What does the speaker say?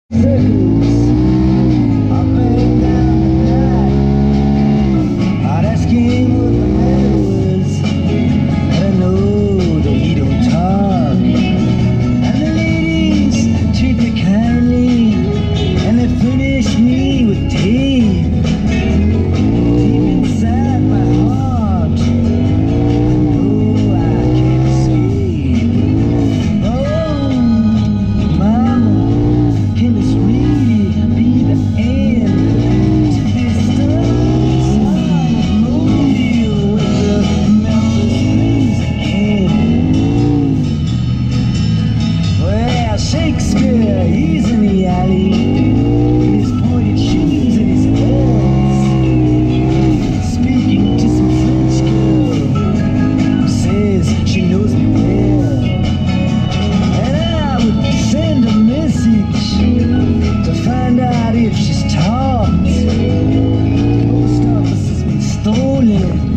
Circles up and down the night. I'd ask him what the matter was, but I know that he don't talk. And the ladies treat me kindly, and they furnish me with tea. Deep inside my heart, I know I can't escape. Oh, mama, can this really be the end to this summer mobile with the Memphis Blues again? Well, Shakespeare, he's in the alley with his pointed shoes and his hands, speaking to some French girl who says she knows me well. And I would send a message to find out if she's talked. The post office has been stolen.